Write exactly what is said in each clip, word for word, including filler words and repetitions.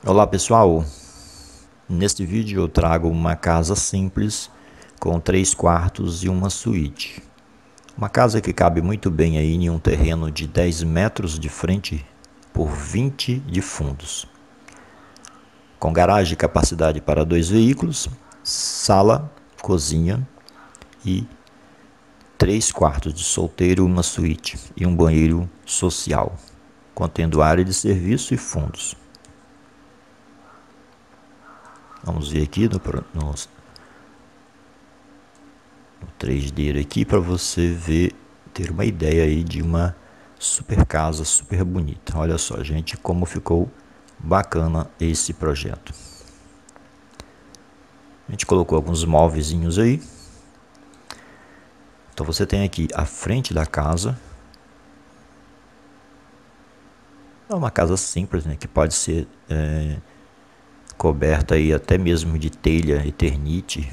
Olá pessoal, neste vídeo eu trago uma casa simples com três quartos e uma suíte. Uma casa que cabe muito bem aí em um terreno de dez metros de frente por vinte de fundos. Com garagem e capacidade para dois veículos, sala, cozinha e três quartos de solteiro, uma suíte e um banheiro social, contendo área de serviço e fundos. Vamos ver aqui no, no, no três D aqui para você ver, ter uma ideia aí de uma super casa super bonita. Olha só, gente, como ficou bacana esse projeto. A gente colocou alguns móveizinhos aí. Então você tem aqui a frente da casa. É uma casa simples, né, que pode ser é, coberta aí até mesmo de telha Eternite,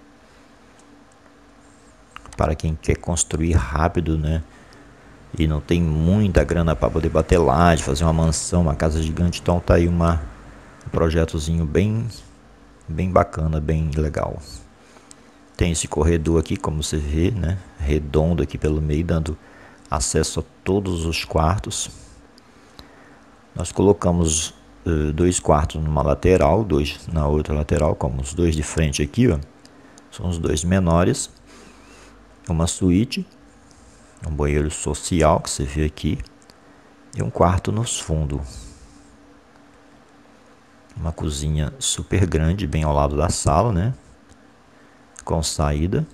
para quem quer construir rápido, né, e não tem muita grana para poder bater laje, fazer uma mansão, uma casa gigante. Então tá aí uma, um projetozinho bem, bem bacana, bem legal. Tem esse corredor aqui, como você vê, né, redondo aqui pelo meio, dando acesso a todos os quartos. Nós colocamos uh, dois quartos numa lateral, dois na outra lateral, como os dois de frente aqui, ó, são os dois menores. Uma suíte, um banheiro social que você vê aqui e um quarto nos fundos. Uma cozinha super grande, bem ao lado da sala, né, com saída.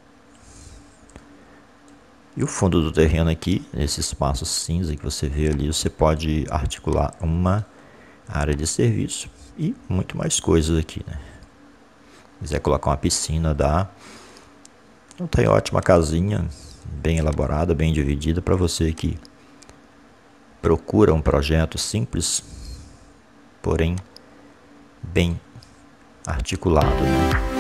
E o fundo do terreno aqui, nesse espaço cinza que você vê ali, você pode articular uma área de serviço e muito mais coisas aqui, né? Se quiser colocar uma piscina, dá. Então tem ótima casinha, bem elaborada, bem dividida, para você que procura um projeto simples, porém bem articulado, né?